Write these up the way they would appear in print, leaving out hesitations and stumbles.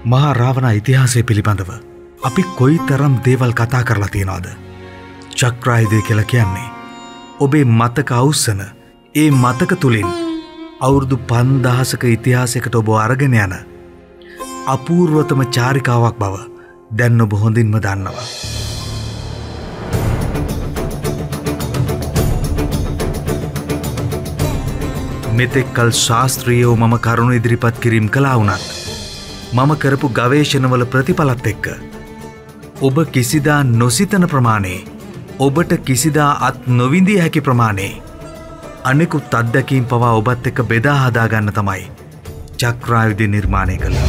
මහා රාවණ ඉතිහාසය පිළිබඳව අපි කොයිතරම් දේවල් කතා කරලා තියෙනවද? චක්‍රායුධය කියලා කියන්නේ ඔබේ මතක අවුස්සන ඒ මතක තුලින් අවුරුදු 5000ක ඉතිහාසයකට ඔබ අරගෙන යන අපූර්වතම චාරිකාවක් බව දැන් ඔබ හොඳින්ම දන්නවා. මෙතෙක්කල් ශාස්ත්‍රීයව මම කරුණු ඉදිරිපත් කිරීම කළා වුණත් මම කරපු ගවේෂණවල ප්‍රතිඵලත් එක්ක ඔබ කිසිදා නොසිතන ප්‍රමාණයේ ඔබට කිසිදා අත් නොවිඳිය හැකි ප්‍රමාණයේ අනෙකුත් අත්දැකීම් පවා ඔබත් එක්ක බෙදා හදා ගන්න තමයි චක්‍රායුධය නිර්මාණය කළේ.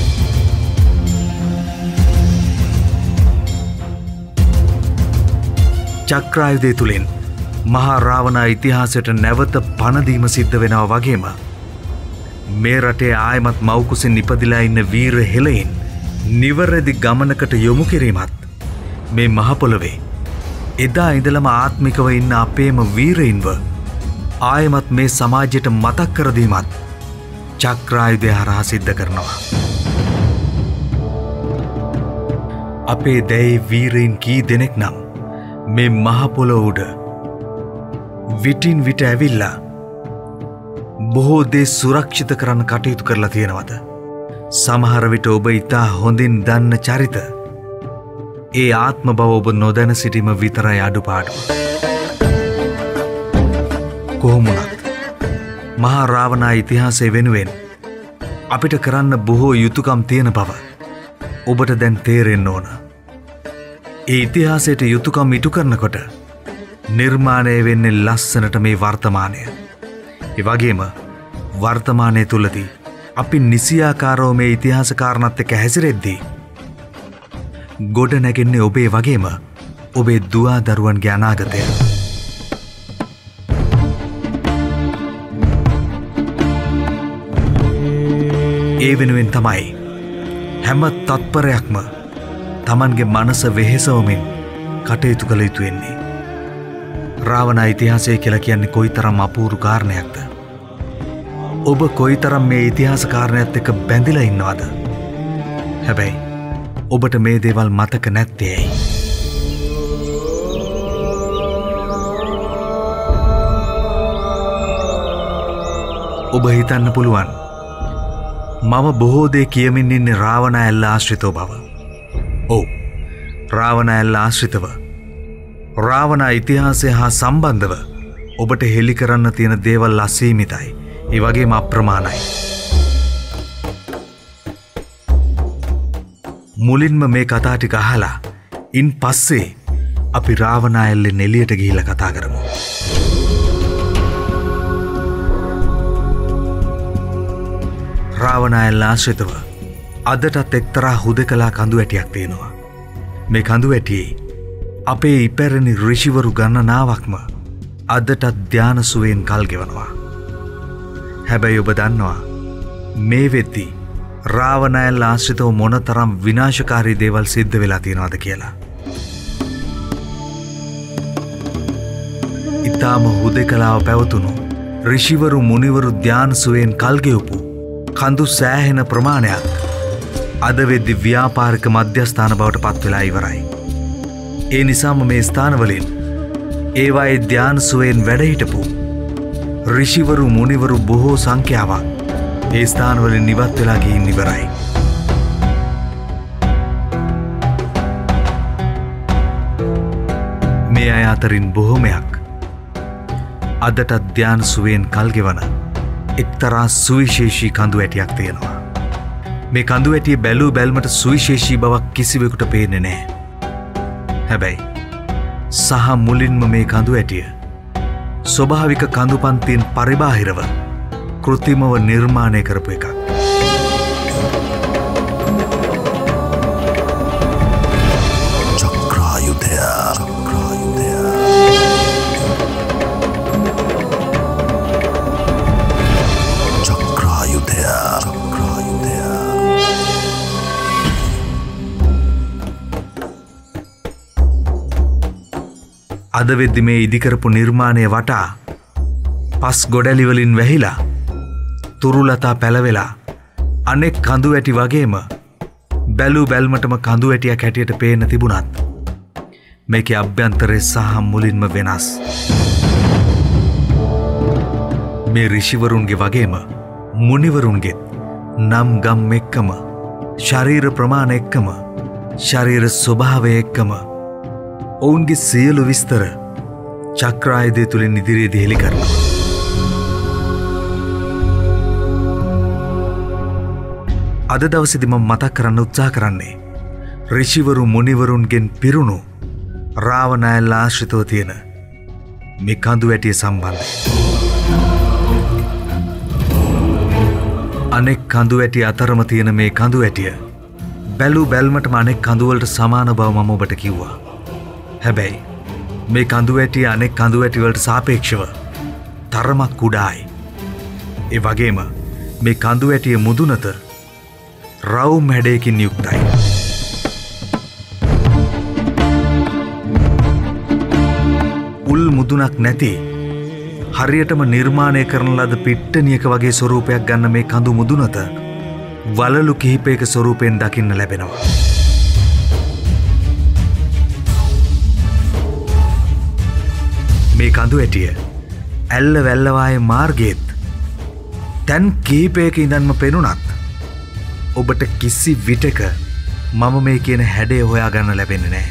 චක්‍රායුධය තුලින් මහා රාවණ ඉතිහාසයට නැවත පණදීම සිද්ධ වෙනවා වගේම මේ රටේ ආයමත් මව්කුසින් ඉපදිලා ඉන්න වීර හෙළයින් නිවැරදි ගමනකට යොමු කිරීමත් මේ මහ පොළොවේ එදා ඉඳලම ආත්මිකව ඉන්න අපේම වීරයින්ව ආයමත් මේ සමාජයට මතක් කර දීමත් චක්‍රායුධය හරහා සිද්ධ කරනවා. අපේ දැයි වීරයින් කී දෙනෙක් නම් මේ මහ පොළොව උඩ විටින් විට ඇවිල්ලා බොහෝ දේ සුරක්ෂිත කරන්න කටයුතු කරලා තියෙනවද? සමහර විට ඔබ ඉතා හොඳින් දන්න චරිත ඒ ආත්ම බව ඔබ නොදැන සිටීම විතරයි අඩුපාඩුව. කොහොම වුණත් මහා රාවණ ඉතිහාසය වෙනුවෙන් අපිට කරන්න බොහෝ යුතුයකම් තියෙන බව ඔබට දැන් තේරෙන්න ඕන. ඒ ඉතිහාසයට යුතුයකම් ඉටු කරනකොට නිර්මාණය වෙන්නේ ලස්සනට මේ වර්තමානය. ඒ වගේම වර්තමානය තුලදී අපි නිසියාකාරව මේ ඉතිහාස කාරණාත් එක්ක හැසිරෙද්දී ගොඩ නැගෙන්නේ ඔබේ වගේම ඔබේ දුවා දරුවන්ගේ අනාගතය. ඒ වෙනුවෙන් තමයි හැම තත්පරයක්ම Tamanගේ මනස වෙහෙසවමින් කටයුතු කළ යුතු වෙන්නේ. රාවණ ඉතිහාසය කියලා කියන්නේ කොයිතරම් අපූර්ව කාරණයක්ද? ඔබ කොයිතරම් මේ ඉතිහාස කාරණයත් එක්ක බැඳිලා ඉන්නවද? හැබැයි ඔබට මේ දේවල් මතක නැත්තේ ඇයි? ඔබ හිතන්න පුළුවන් මම බොහෝ දේ කියමින් ඉන්නේ රාවණ ඇල්ල ආශ්‍රිතව බව. ඔව්, රාවණ ඇල්ල ආශ්‍රිතව රාවණ ඉතිහාසය හා සම්බන්ධව ඔබට හෙළි කරන්න තියෙන දේවල් අසීමිතයි. ඒ වගේම අප්‍රමාණයි. මුලින්ම මේ කතා ටික අහලා ඉන් පස්සේ අපි රාවණ ඇල්ලෙන් එළියට ගිහිල්ලා කතා කරමු. රාවණ ඇල්ල ආශ්‍රිතව අදටත් එක්තරා හුදකලා කඳු ඇටියක් තියෙනවා. මේ කඳු ඇටියේ අපේ ඉපැරණි ඍෂිවරු ගණනාවක්ම අදටත් ධාන සුවයෙන් කල් ගෙවනවා. හැබැයි ඔබ දන්නවා මේ වෙද්දී රාවණ ඇල්ල ආශ්‍රිතව මොනතරම් විනාශකාරී දේවල් සිද්ධ වෙලා තියෙනවද කියලා. ඊටාම හුදකලාව පැවතුණු ඍෂිවරු මුනිවරු ධාන සුවයෙන් කල් ගෙවපු කඳු සෑහෙන ප්‍රමාණයක් අද වෙද්දී ව්‍යාපාරික මධ්‍යස්ථාන බවට පත් වෙලා ඉවරයි. ඒ නිසාම මේ ස්ථානවලින් ඒවායේ ධාන සුවයෙන් වැඩ හිටපු ඍෂිවරු මුනිවරු බොහෝ සංඛ්‍යාවක් ඒ ස්ථානවලින් නිවත් වෙලා ගිහින් ඉවරයි. මේ අය අතරින් බොහෝමයක් අදටත් ධාන සුවයෙන් කල් ගෙවන එක්තරා සුවිශේෂී කඳු ඇටියක් තියෙනවා. මේ කඳු ඇටිය බැලූ බැල්මට සුවිශේෂී බවක් කිසිවෙකුට පේන්නේ නැහැ. හැබැයි සහ මුලින්ම මේ කඳු ඇටිය ස්වභාවික කඳු පන්තියෙන් පරිබාහිරව කෘත්‍රිමව නිර්මාණය කරපු එකක්. අද වෙද්දි මේ ඉදිකරපු නිර්මාණය වටා පස් ගොඩැලිවලින් වැහිලා තුරුලතා පැලවෙලා අනෙක් කඳු ඇටි වගේම බැලූ බැල්මටම කඳු ඇටියක් හැටියට පේන තිබුණත් මේකේ අභ්‍යන්තරය සහ මුලින්ම වෙනස්. මේ ඍෂිවරුන්ගේ වගේම මුනිවරුන්ගෙත් නම් ගම් එක්කම ශරීර ප්‍රමාණ එක්කම ශරීර ස්වභාවය එක්කම ඔවුන්ගේ සියලු විස්තර චක්‍රායුධය තුළින් ඉදිරියේදී හෙළි කරනවා. අද දවසේදී මම මතක් කරන්න උත්සාහ කරන්නේ ඍෂිවරු මුනිවරුන්ගෙන් පිරුණු රාවණායල් ආශ්‍රිතව තියෙන මේ කඳු ඇටිය සම්බන්ධයි. අනෙක් කඳු ඇටි අතරම තියෙන මේ කඳු ඇටිය බැලූ බැල්මටම අනෙක් කඳු වලට සමාන බව මම ඔබට කිව්වා. හැබැයි මේ කඳු ඇටිය අනෙක් කඳු ඇටි වලට සාපේක්ෂව තරමක් කුඩායි. ඒ වගේම මේ කඳු ඇටිය මුදුනත රවුම් හැඩයකින් යුක්තයි. උල් මුදුනක් නැති හරියටම නිර්මාණය කරන ලද පිට්ටනියක වගේ ස්වරූපයක් ගන්න මේ කඳු මුදුනත වලලු කිහිපයක ස්වරූපයෙන් දකින්න ලැබෙනවා. මේ කඳු ඇටිය ඇල්ල වැල්ලවායේ මාර්ගයේත් තැන් කිහිපයක ඉඳන්ම පෙනුනත් ඔබට කිසි විටක මම මේ කියන හැඩය හොයාගන්න ලැබෙන්නේ නැහැ.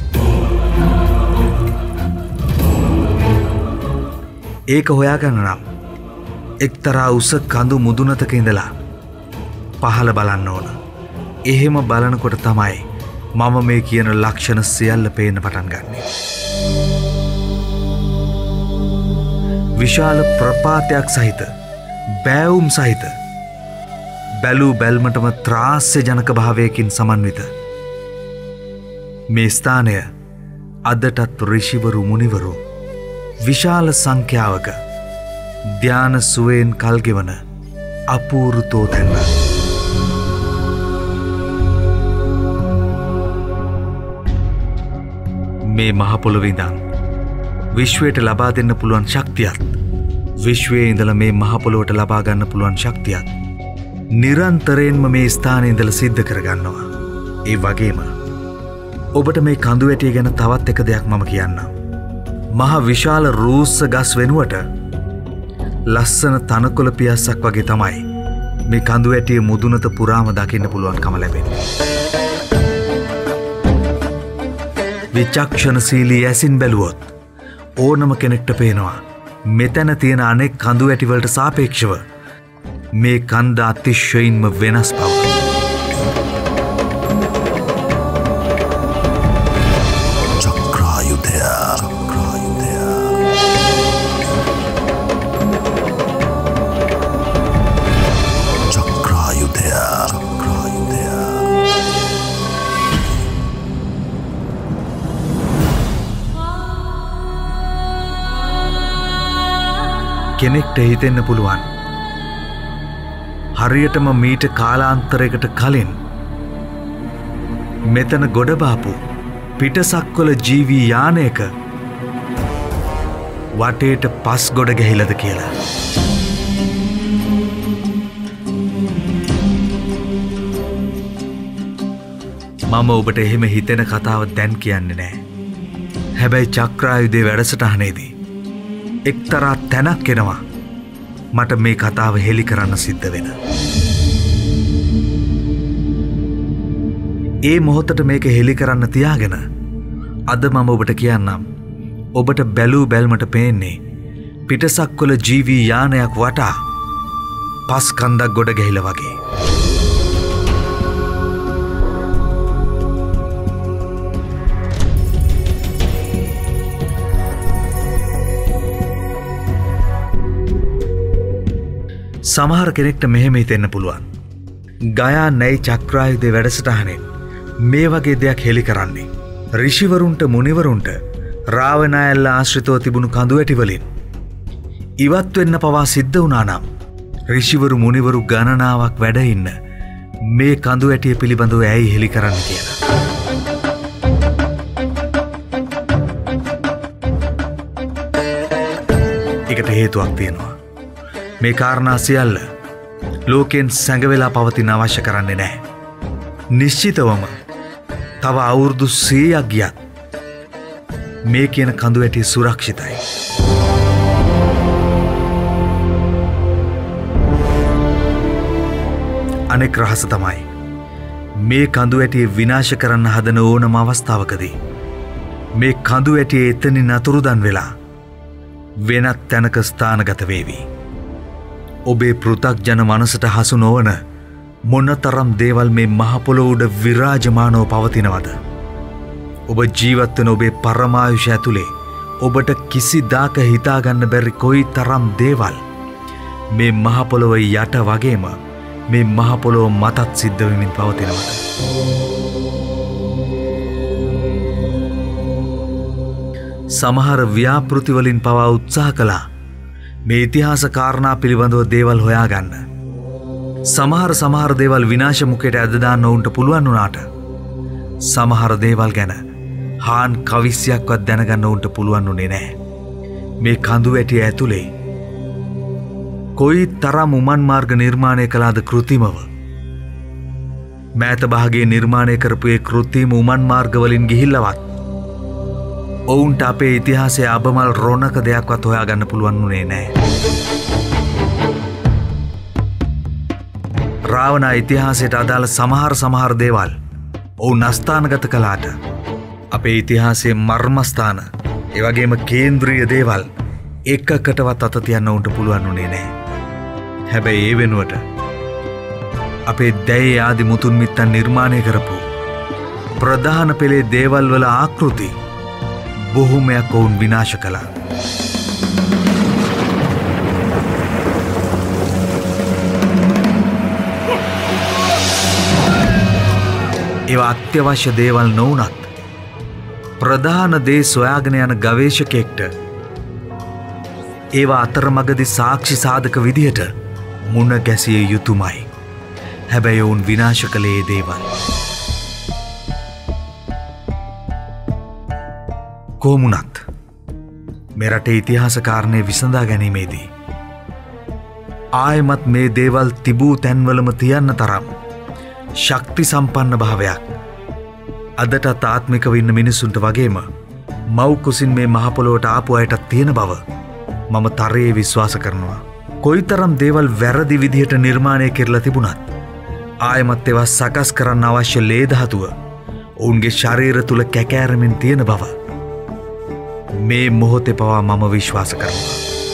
ඒක හොයාගන්න නම් එක්තරා උස කඳු මුදුනතක ඉඳලා පහළ බලන්න ඕන. එහෙම බලනකොට තමයි මම මේ කියන ලක්ෂණ සියල්ල පේන්න පටන් ගන්නෙ. විශාල ප්‍රපාතයක් සහිත බෑවුම් සහිත බැලූ බැල්මටම ත්‍රාස්‍ය ජනක භාවයකින් සමන්විත මේ ස්ථානය අදටත් ඍෂිවරු මුනිවරු විශාල සංඛ්‍යාවක ධ්‍යාන සුවයෙන් කල්ගෙවන අපූරු තෝතැන්න. මේ මහපොළොවේ ඉඳන් විශ්වයට ලබා දෙන්න පුළුවන් ශක්තියත් විශ්වයේ ඉඳලා මේ මහපොළොවට ලබා ගන්න පුළුවන් ශක්තියත් නිරන්තරයෙන්ම මේ ස්ථානයේ ඉඳලා සිද්ධ කරගන්නවා. ඒ වගේම ඔබට මේ කඳු ඇටිය ගැන තවත් එක දෙයක් මම කියන්නම්. මහ විශාල රූස්ස ගස් වෙනුවට ලස්සන තනකොළ පියස්සක් වගේ තමයි මේ කඳු ඇටිය මුදුනත පුරාම දකින්න පුළුවන්කම ලැබෙන්නේ. විචක්ෂණශීලී ඇසින් බැලුවොත් ඕනම කෙනෙක්ට පේනවා මෙතන තියෙන අනෙක් කඳු ඇටි වලට සාපේක්ෂව මේ කන්ද අතිශයින්ම වෙනස් බව. කෙනෙක්ට හිතෙන්න පුළුවන් හරියටම මීට කාලාන්තරයකට කලින් මෙතන ගොඩබාපු පිටසක්වල ජීවී යානයක වටේට පස් ගොඩ ගැහිලද කියලා. මම ඔබට එහෙම හිතෙන කතාව දැන් කියන්නේ නෑ. හැබැයි චක්‍රායුධයේ වැඩසටහනේදී එක්තරා තැනක් එනවා මට මේ කතාව හෙළි කරන්න සිද්ධ වෙන. ඒ මොහොතට මේක හෙළි කරන්න තියාගෙන අද මම ඔබට කියන්නම් ඔබට බැලූ බැල්මට පේන්නේ පිටසක්වල ජීවී යානයක් වටා පස් කන්දක් ගොඩ ගැහිලා වගේ. සමහර කෙනෙක්ට මෙහෙම හිතෙන්න පුළුවන්. ගයා නැයි චක්‍රායුධයේ වැඩසටහනෙන් මේ වගේ දෙයක් හෙළි කරන්නේ ඍෂිවරුන්ට මුනිවරුන්ට රාවණායල්ල ආශ්‍රිතව තිබුණු කඳු ඇටි වලින් ඉවත් වෙන්න පවා සිද්ධ වුණා නම් ඍෂිවරු මුනිවරු ගණනාවක් වැඩ ඉන්න මේ කඳු ඇටිය පිළිබඳව ඇයි හෙළි කරන්න කියලා. ඒකට හේතුවක් තියෙනවා. මේ කාරණා සියල්ල ලෝකෙන් සැඟවෙලා පවතින අවශ්‍ය කරන්නේ නැහැ. නිශ්චිතවම තව අවුරුදු 100ක් ගියත් මේ කියන කඳු ඇටි සුරක්ෂිතයි. අනෙක් රහස තමයි මේ කඳු ඇටිය විනාශ කරන්න හදන ඕනම අවස්ථාවකදී මේ කඳු ඇටිය එතනින් අතුරුදන් වෙලා වෙනත් තැනක ස්ථානගත වේවි. ඔබේ පෘථග්ජන මනසට හසු නොවන මොනතරම් දේවල් මේ මහ පොළොව උඩ විරාජමානව පවතිනවද? ඔබ ජීවත් වෙන ඔබේ පරමායුෂ ඇතුලේ ඔබට කිසිදාක හිතාගන්න බැරි කොයිතරම් දේවල් මේ මහ පොළොව යට වගේම මේ මහ පොළොව මතත් සිද්ධ වෙමින් පවතිනවද? සමහර ව්‍යාපෘති වලින් පවා උත්සාහ කළා මේ ඉතිහාස කාරණා පිළිබඳව දේවල් හොයාගන්න. සමහර දේවල් විනාශ මුඛයට ඇද දාන්න උන්ට පුළුවන් වුණාට සමහර දේවල් ගැන හාන් කවිස්යක්වත් දැනගන්න උන්ට පුළුවන් වුණේ නැහැ. මේ කඳු ඇටිය ඇතුලේ කොයි තරම් උමන් මාර්ග නිර්මාණය කළාද කෘතිමව. මෑත භාගයේ නිර්මාණය කරපු ඒ කෘතිම උමන් මාර්ග වලින් ගිහිල්ලවත් ඔවුන්ට අපේ ඉතිහාසයේ අබමල් රොණක දෙයක්වත් හොයාගන්න පුළුවන් වුණේ නැහැ. රාවණ ඉතිහාසයට අදාළ සමහර දේවල් ඔවුන් අස්ථානගත කළාට අපේ ඉතිහාසයේ මර්මස්ථාන ඒ වගේම කේන්ද්‍රීය දේවල් එකකටවත් අත තියන්න උන්ට පුළුවන් වුණේ නැහැ. හැබැයි ඒ වෙනුවට අපේ දැයේ ආදි මුතුන් මිත්තන් නිර්මාණය කරපු ප්‍රධාන පෙළේ දේවල් වල ආකෘති බොහොමයක් ඔවුන් විනාශ කළා. ඒවා අත්‍යවශ්‍ය දේවල් නොවුනත් ප්‍රධාන දේ සොයාගෙන යන ගවේෂකෙක්ට ඒවා අතරමඟදී සාක්ෂි සාධක විදිහට මුණ ගැසිය යුතුමයි. හැබැයි ඔවුන් විනාශ කළේ දේවල්. කොමුණත් මෙරට ඉතිහාස කාරණය විසඳා ගැනීමේදී ආයමත් මේ දේවල් තිබූ තැන්වලම තියන්න තරම් ශක්ති සම්පන්න භාවයක් අදටත් ආත්මිකව ඉන්න මිනිසුන්ට වගේම මව් කුසින් මේ මහ පොළොවට ආපු අයටත් තියෙන බව මම තරයේ විශ්වාස කරනවා. කොයිතරම් දේවල් වැරදි විදිහට නිර්මාණය කරලා තිබුණත් ආයමත් ඒවා සකස් කරන්න අවශ්‍ය ලේ ධාතුව ඔවුන්ගේ ශරීර තුල කැකෑරෙමින් තියෙන බව මේ මොහොතේ පවා මම විශ්වාස කරනවා.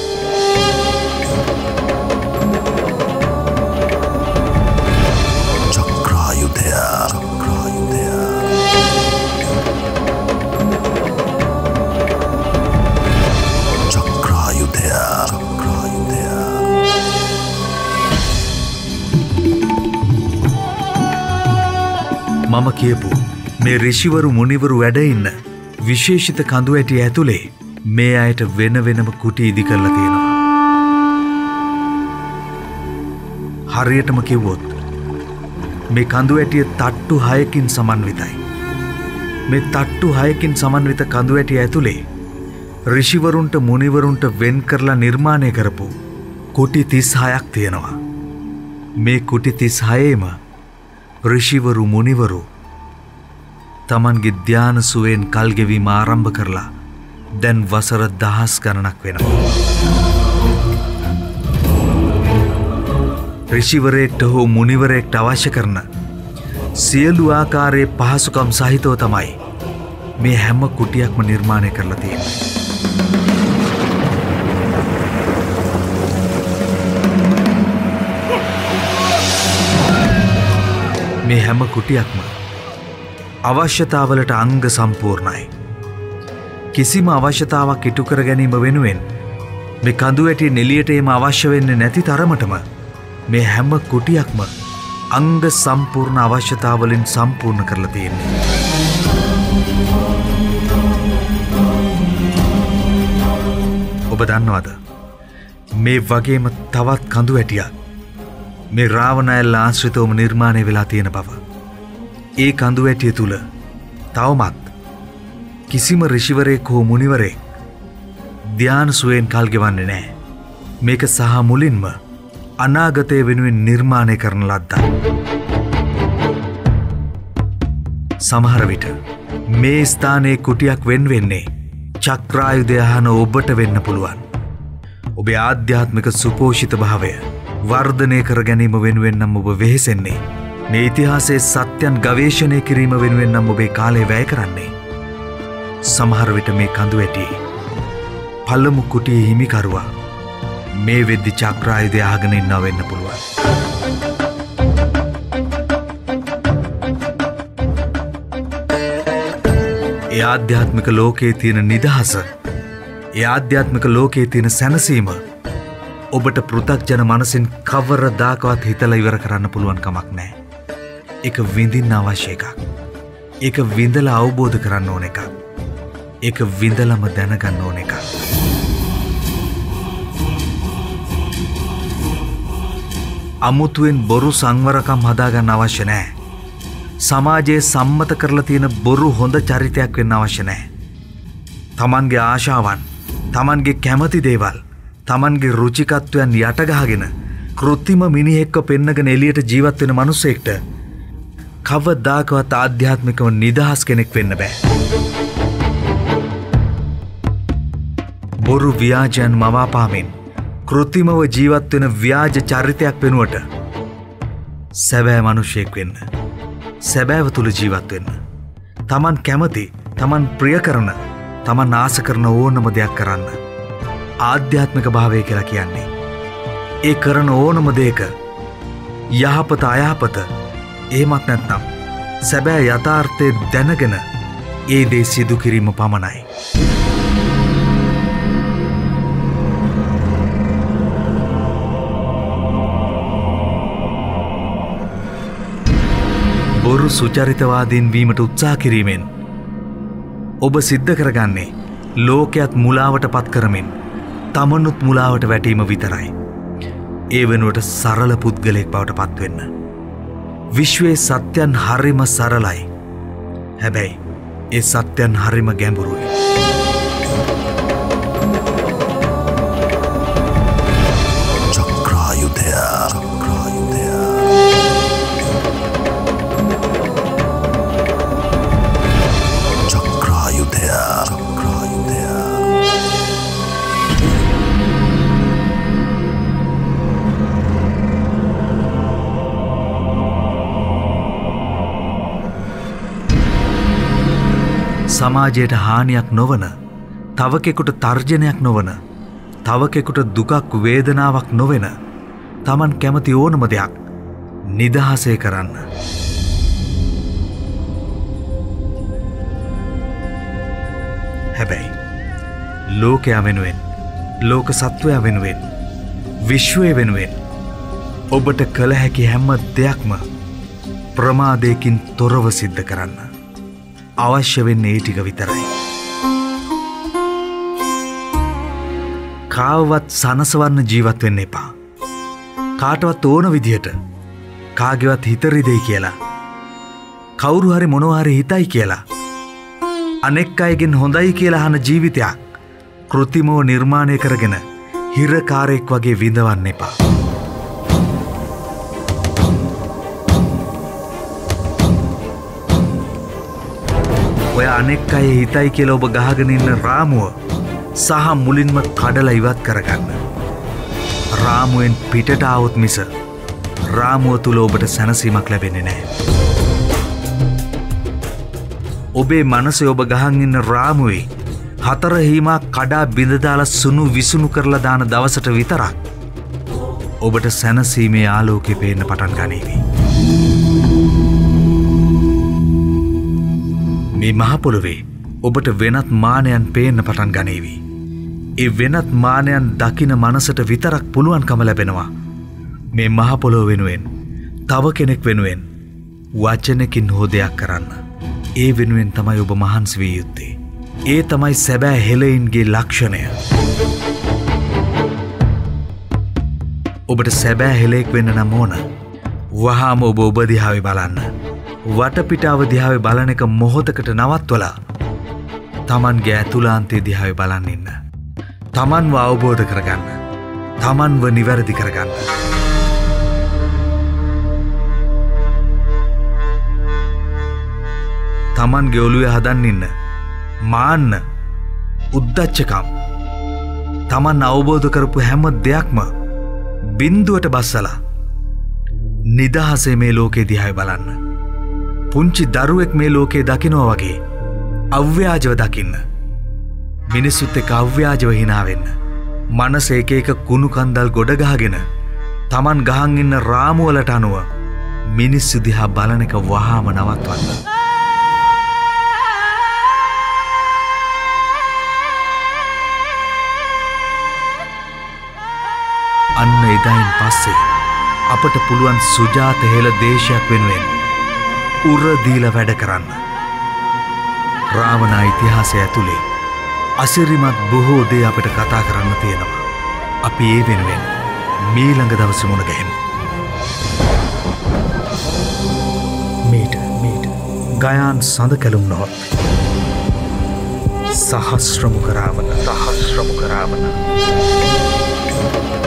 මම කියපු මේ ඍෂිවරු මුනිවරු වැඩ ඉන්න විශේෂිත කඳු ඇටිය ඇතුලේ මේ අයට වෙන වෙනම කුටි ඉදි කරලා තියෙනවා. හරියටම කිව්වොත් මේ කඳු ඇටිය තට්ටු 6කින් සමන්විතයි. මේ තට්ටු 6කින් සමන්විත කඳු ඇටිය ඇතුලේ ඍෂිවරුන්ට මුනිවරුන්ට වෙන් කරලා නිර්මාණය කරපු කුටි 36ක් තියෙනවා. මේ කුටි 36ෙම ඍෂිවරු මුනිවරු තමන්ගේ ධ්‍යාන සුවයෙන් කල් ගෙවීම ආරම්භ කරලා දැන් වසර 1000 ගණනක් වෙනවා. ඍෂිවරයෙක්ට හෝ මුනිවරයෙක්ට අවශ්‍ය කරන සියලු ආකාරයේ පහසුකම් සහිතව තමයි මේ හැම කුටියක්ම නිර්මාණය කරලා තියෙන්නේ. මේ හැම කුටියක්ම අවශ්‍යතාවලට අංග සම්පූර්ණයි. කිසිම අවශ්‍යතාවක් ඉටු කර ගැනීම වෙනුවෙන් මේ කඳු ඇටිය නෙලියට එම අවශ්‍ය වෙන්නේ නැති තරමටම මේ හැම කුටියක්ම අංග සම්පූර්ණ අවශ්‍යතාවලින් සම්පූර්ණ කරලා තියෙනවා. ඔබ දන්නවද මේ වගේම තවත් කඳු ඇටියක් මේ රාවණයල් ආශ්‍රිතවම නිර්මාණය වෙලා තියෙන බව? ඒ කඳු ඇටිය තුල තවමත් කිසිම ඍෂිවරයෙක් හෝ මුනිවරයෙක් ධ්‍යාන සුවයෙන් කල් ගෙවන්නේ නැහැ. මේක සහ මුලින්ම අනාගතය වෙනුවෙන් නිර්මාණය කරන ලද්දක්. සමහර විට මේ ස්ථානයේ කුටියක් වෙන්නේ චක්‍රායුධය අහන ඔබට වෙන්න පුළුවන්. ඔබේ ආධ්‍යාත්මික සුපෝෂිත භාවය වර්ධනය කර ගැනීම වෙනුවෙන් නම් ඔබ වෙහෙසෙන්නේ. මේ ඉතිහාසයේ සත්‍යයන් ගවේෂණය කිරීම වෙනුවෙන් නම් ඔබේ කාලය වැය කරන්නේ. සමහර විට මේ කඳු ඇටියේ පළමු කුටියේ හිමිකරුවා මේ වෙද්දි චක්‍රායුධය අහගෙන ඉන්නව වෙන්න පුළුවන්. ඒ ආධ්‍යාත්මික ලෝකයේ තියෙන නිදහස, ඒ ආධ්‍යාත්මික ලෝකයේ තියෙන සැනසීම ඔබට පෘථග්ජන මනසින් කවරදාකවත් හිතලා ඉවර කරන්න පුළුවන් කමක් නැහැ. ඒක විඳින්න අවශ්‍ය එකක්. ඒක විඳලා අවබෝධ කරන්න ඕන එකක්. ඒක විඳලම දැනගන්න ඕන එකක්. අමුතුවෙන් බොරු සංවරකම් හදාගන්න අවශ්‍ය නැහැ. සමාජයේ සම්මත කරලා තියෙන බොරු හොඳ චරිතයක් වෙන්න අවශ්‍ය නැහැ. තමන්ගේ ආශාවන්, තමන්ගේ කැමති දේවල්, තමන්ගේ රුචිකත්වයන් යටගහගෙන කෘත්‍රිම මිනිහෙක්ව පෙන්නගෙන එළියට ජීවත් වෙන මිනිසෙක්ට කවදාකවත් ආධ්‍යාත්මිකව නිදහස් කෙනෙක් වෙන්න බෑ. බොරු ව්‍යාජයන් මවාපාමින් කෘත්‍රිමව ජීවත් වෙන ව්‍යාජ චරිතයක් වෙනුවට සැබෑ මිනිසෙක් වෙන්න, සැබෑව තුල ජීවත් වෙන්න, තමන් කැමති, තමන් ප්‍රිය කරන, තමන් ආස කරන ඕනම දෙයක් කරන්න ආධ්‍යාත්මික භාවය කියලා කියන්නේ. ඒ කරන ඕනම දෙයක යහපත අයහපත එහෙමත් නැත්නම් සැබෑ යථාර්ථය දැනගෙන ඒ දේ සිදු කිරීම පමණයි. බොරු සුචරිතවාදීන් වීමට උත්සාහ කිරීමෙන් ඔබ සිද්ධ කරගන්නේ ලෝකයක් මුලාවට පත් කරමින් තමනුත් මුලාවට වැටීම විතරයි. ඒ වෙනුවට සරල පුද්ගලයෙක් බවට පත්වෙන්න. විශ්වයේ සත්‍යයන් හරිම සරලයි. හැබැයි ඒ සත්‍යයන් හරිම ගැඹුරුයි. සමාජයට හානියක් නොවන, තවකෙකුට තර්ජනයක් නොවන, තවකෙකුට දුකක් වේදනාවක් නොවෙන, තමන් කැමති ඕනම දෙයක් නිදහසේ කරන්න. හැබැයි ලෝකයා වෙනුවෙන්, ලෝක සත්වයා වෙනුවෙන්, විශ්වය වෙනුවෙන් ඔබට කළ හැකි හැම දෙයක්ම ප්‍රමාදයකින් තොරව සිද්ධ කරන්න. අවශ්‍ය වෙන්නේ ඒ ටික විතරයි. කාවවත් සනසවන්න ජීවත් වෙන්න එපා. කාටවත් ඕන විදිහට කාගේවත් හිත රිදෙයි කියලා, කවුරු හරි මොනවා හරි හිතයි කියලා, අනෙක් අයගෙන් හොඳයි කියලා අහන ජීවිතයක් කෘත්‍රිමව නිර්මාණය කරගෙන හිරකාරයෙක් වගේ විඳවන්න එපා. ඔය අනෙක් අය හිතයි කියලා ඔබ ගහගෙන ඉන්න රාමුව සහ මුලින්ම කඩලා ඉවත් කරගන්න. රාමුවෙන් පිටට આવොත් මිස රාමුව තුල ඔබට සැනසීමක් ලැබෙන්නේ නැහැ. ඔබේ මනසේ ඔබ ගහන් ඉන්න රාමුවේ හතර හීමා කඩා බිඳ දාලා සුණු විසුණු කරලා දාන දවසට විතරක් ඔබට සැනසීමේ ආලෝකය පේන්න පටන් ගනීවි. මේ මහ පොළොවේ ඔබට වෙනත් මානයන් පේන්න පටන් ගනීවි. ඒ වෙනත් මානයන් දකින මනසට විතරක් පුළුවන්කම ලැබෙනවා මේ මහ පොළොව වෙනුවෙන්, තව කෙනෙක් වෙනුවෙන් වචනකින් හෝ දෙයක් කරන්න. ඒ වෙනුවෙන් තමයි ඔබ මහන්සි විය යුත්තේ. ඒ තමයි සැබෑ හෙළයින්ගේ ලක්ෂණය. ඔබට සැබෑ හෙළෙක් වෙන්න නම් ඕන වහාම ඔබ දිහාවේ බලන්න. වටපිටාව දිහාවේ බලන එක මොහොතකට නවත්වලා තමන්ගේ ඇතුළාන්තයේ දිහාවේ බලන් ඉන්න. තමන්ව අවබෝධ කරගන්න. තමන්ව නිවැරදි කරගන්න. තමන්ගේ ඔළුවේ හදන්න ඉන්න මාන්න උද්දච්චකම් තමන් අවබෝධ කරපු හැම දෙයක්ම බින්දුවට බස්සලා නිදහසේ මේ ලෝකේ දිහා බලන්න. පුංචි දරුවෙක් මේ ලෝකේ දකිනවා වගේ අව්‍යාජව දකින්න. මිනිස්සුත් එක්ක අව්‍යාජව hina වෙන්න. මනස එක එක කුණු කන්දල් ගොඩ ගහගෙන තමන් ගහන් ඉන්න රාමු වලට අනුව මිනිස්සු දිහා බලන එක වහාම නවත්වන්න. අන්න එදායින් පස්සේ අපට පුළුවන් සුජාත හෙළ දේශයක් වෙනුවෙන් උර දීලා වැඩ කරන්න. රාවණා ඉතිහාසය ඇතුලේ අසිරිමත් බොහෝ දේ අපිට කතා කරන්න තියෙනවා. අපි ඒ වෙනුවෙන් මීළඟ දවසේ මුණ ගැහෙමු. මීට ගයාන් සඳ කැලුම් නොහොත් සහස්‍රමුඛ රාවණ